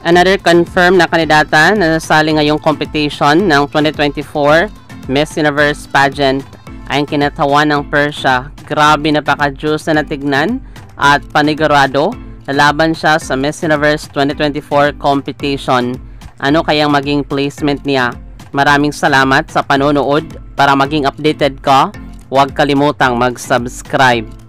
Another confirmed na kandidata na nasali ngayong competition ng 2024 Miss Universe pageant ay ang kinatawan ng Persia. Grabe, napaka-juice na natignan at panigurado. Lalaban siya sa Miss Universe 2024 competition. Ano kayang maging placement niya? Maraming salamat sa panonood. Para maging updated ka, huwag kalimutang mag-subscribe.